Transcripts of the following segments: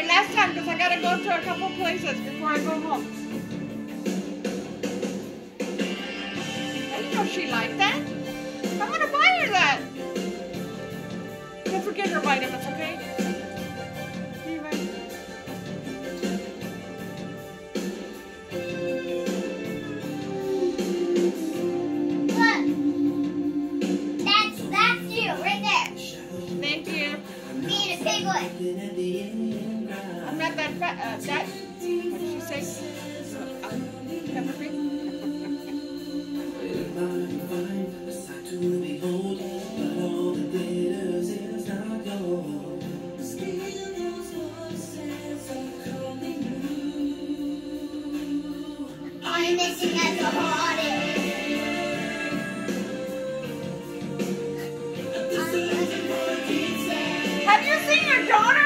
Okay, last time because I gotta go to a couple places before I go home. I didn't know she liked that. I'm gonna buy her that. Don't forget her vitamins, okay? That's you right there. Thank you. Me and a big one. I'm not that fat. What did she say? Pepper pig? I'm missing at the heartache. Have you seen your daughter?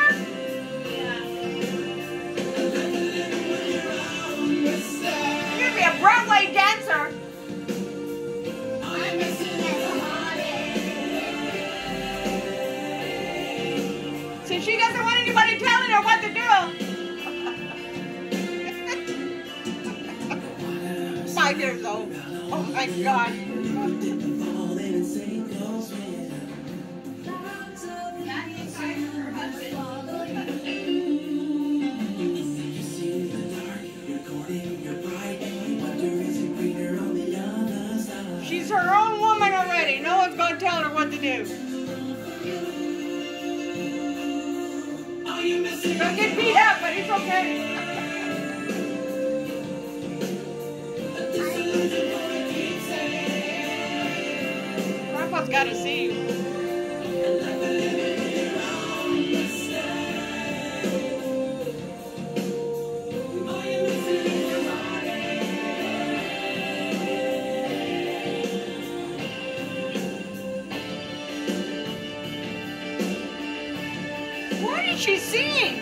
You're gonna be a Broadway dancer. I'm missing at the heartache. See, she doesn't want anybody telling her what to do. 5 years old. Oh my God. She's her own woman already. No one's going to tell her what to do. She'll get beat up, but it's okay. Grandpa's got to see you. What did she sing?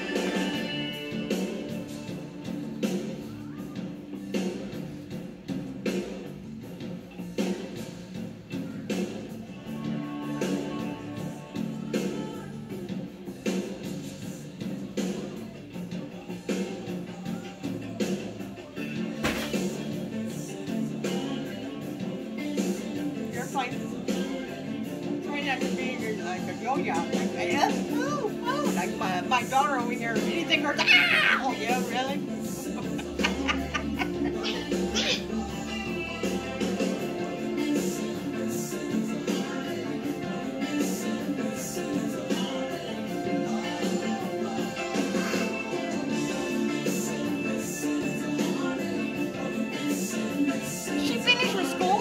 You're fine. Try not to be like a yo-yo. Like my daughter over here. Anything hurts. Ah! Oh yeah, really? She finished with school?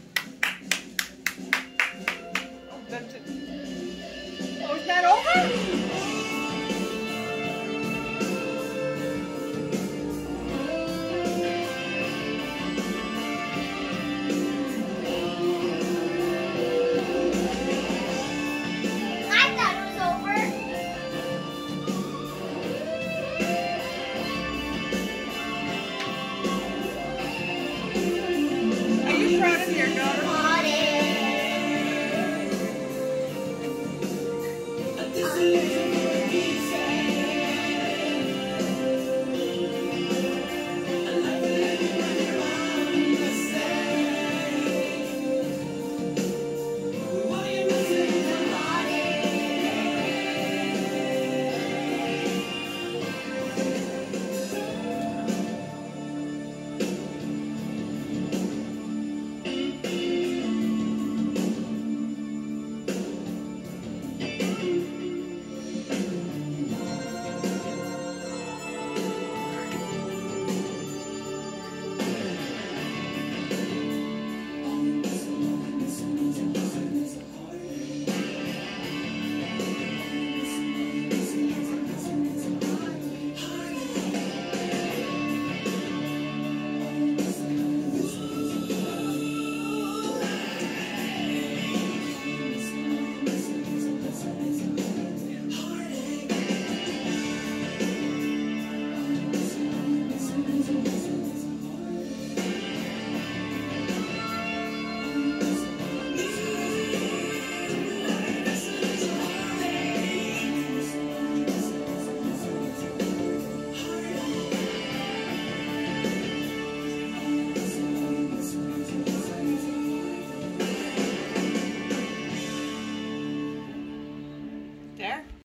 Oh, is that over?